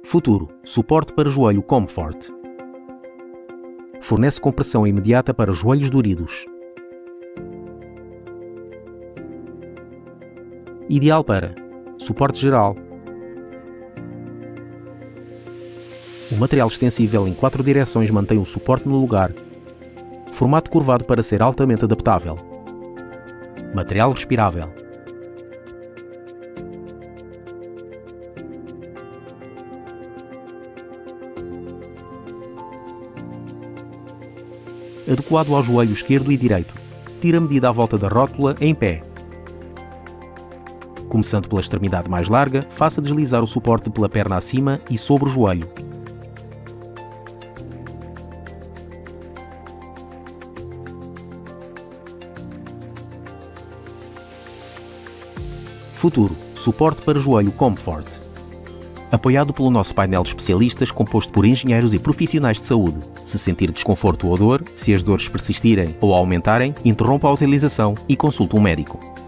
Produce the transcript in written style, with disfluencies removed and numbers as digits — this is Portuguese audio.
Futuro, suporte para joelho Comfort. Fornece compressão imediata para joelhos doridos. Ideal para suporte geral. O material extensível em 4 direções mantém o suporte no lugar. Formato curvado para ser altamente adaptável. Material respirável. Adequado ao joelho esquerdo e direito. Tira a medida à volta da rótula em pé. Começando pela extremidade mais larga, faça deslizar o suporte pela perna acima e sobre o joelho. Futuro, suporte para joelho Comfort. Apoiado pelo nosso painel de especialistas composto por engenheiros e profissionais de saúde. Se sentir desconforto ou dor, se as dores persistirem ou aumentarem, interrompa a utilização e consulte um médico.